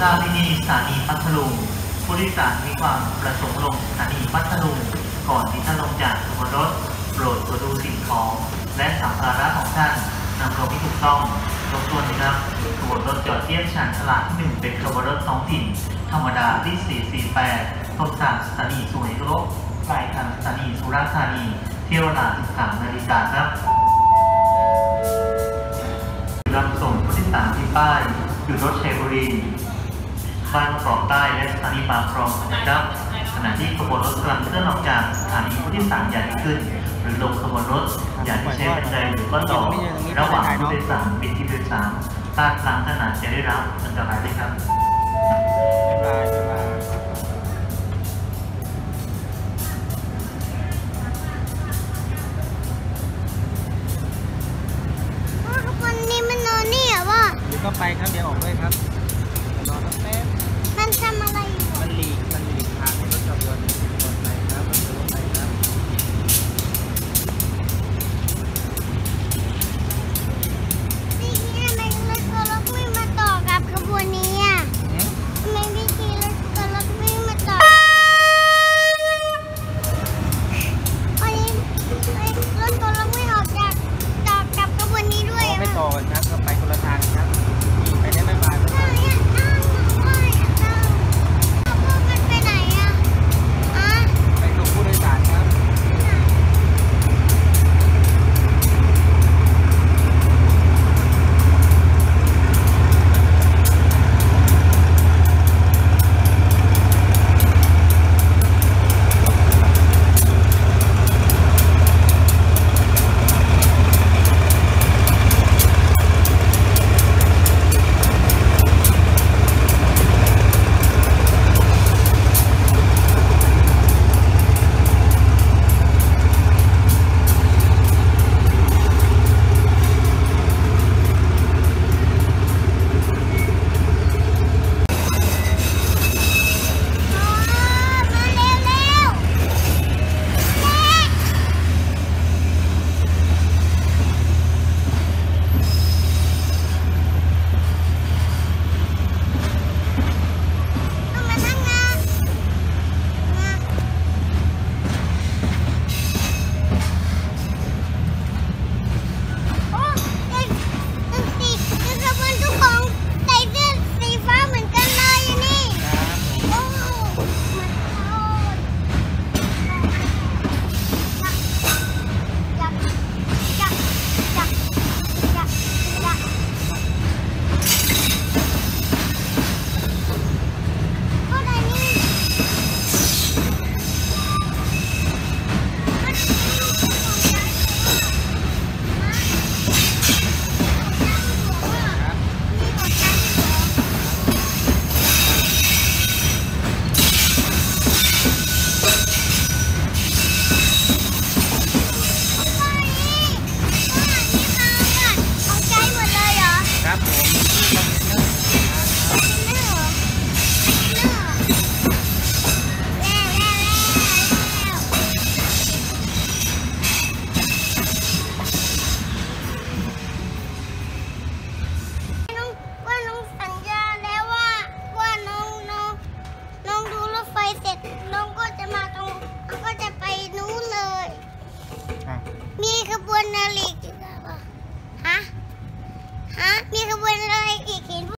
ทราบที่นี่สถานีพัทลุงผู้โดยสารมีความประสงค์ลงสถานีพัทลุงก่อนที่ท่านลงจากขบวนรถโปรดตรวจดูสิ่งของและสัมภาระของท่านนำลงที่ถูกต้องรบกวนนะครับขบวนรถจอดเทียบชานฉลากที่1เป็นขบวนรถท้องถิ่นธรรมดาที่448ต้นทางสถานีสุไหงโกลกปลายทางสถานีสุราษฎร์ธานีเที่ยวเวลา 13 นาฬิกาครับรับส่งผู้โดยสารที่ป้ายอยู่รถชัยบุรีบ้านกรอกใต้และสถานีปากคลองนะครับขณะที่ขบวนรถกำลังเคลื่อนออกจากสถานีผู้โดยสารใหญ่ขึ้นหรือลงขบวนรถอย่าใช้บันไดหรือก็ต่อระหว่างผู้โดยสารเป็นที่โดยสารพลาดพลั้งขนาดจะได้รับอันตรายเลยครับก็ไปครับเดี๋ยวออกด้วยครับรอแป๊บมันทำอะไรอยู่มันหลีกทางให้รถจอดรถไปครับมันจะรถไปครับพี่ทำไมรถกระบะไม่มาต่อกับขบวนนี้อ่ะทำไมพี่ขี่รถกระบะไม่มาต่อวันนี้รถกระบะไม่ออกจากต่อกับขบวนนี้ด้วยไม่ต่อกันครับก็ไปคนละทางครับไปได้ไม่บายไปส่งผู้โดยสารครับมีขบวนนาฬิ